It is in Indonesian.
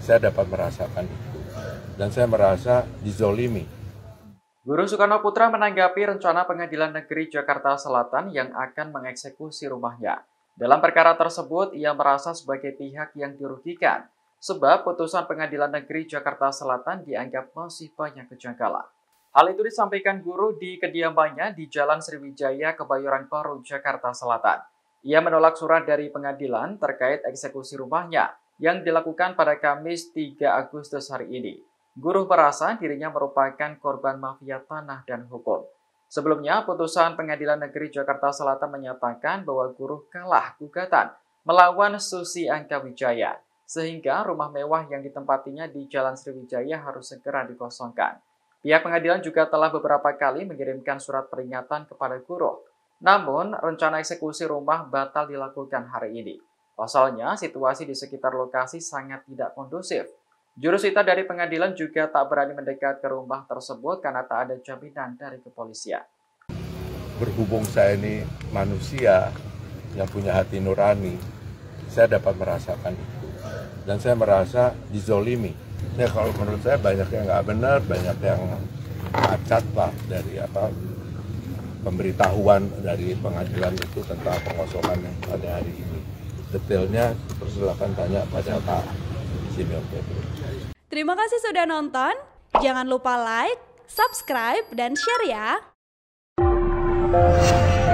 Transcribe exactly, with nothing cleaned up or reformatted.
Saya dapat merasakan itu. Dan saya merasa dizolimi. Guru Soekarno Putra menanggapi rencana Pengadilan Negeri Jakarta Selatan yang akan mengeksekusi rumahnya. Dalam perkara tersebut, ia merasa sebagai pihak yang dirugikan, sebab putusan Pengadilan Negeri Jakarta Selatan dianggap masih banyak kejanggalan. Hal itu disampaikan guru di kediamannya di Jalan Sriwijaya, Kebayoran Baru, Jakarta Selatan. Ia menolak surat dari pengadilan terkait eksekusi rumahnya yang dilakukan pada Kamis tiga Agustus hari ini. Guru merasa dirinya merupakan korban mafia tanah dan hukum. Sebelumnya, putusan Pengadilan Negeri Jakarta Selatan menyatakan bahwa guru kalah gugatan melawan Susi Angkawijaya, sehingga rumah mewah yang ditempatinya di Jalan Sriwijaya harus segera dikosongkan. Pihak pengadilan juga telah beberapa kali mengirimkan surat peringatan kepada guru. Namun, rencana eksekusi rumah batal dilakukan hari ini. Pasalnya, situasi di sekitar lokasi sangat tidak kondusif. Jurusita dari pengadilan juga tak berani mendekat ke rumah tersebut karena tak ada jaminan dari kepolisian. Berhubung saya ini manusia yang punya hati nurani, saya dapat merasakan itu. Dan saya merasa dizolimi. Ya kalau menurut saya banyak yang nggak benar, banyak yang cacat lah dari apa pemberitahuan dari pengadilan itu tentang pengosongan yang pada hari ini. Detailnya persilakan tanya pada Pak Simeon Petrus. Terima kasih sudah nonton. Jangan lupa like, subscribe, dan share ya.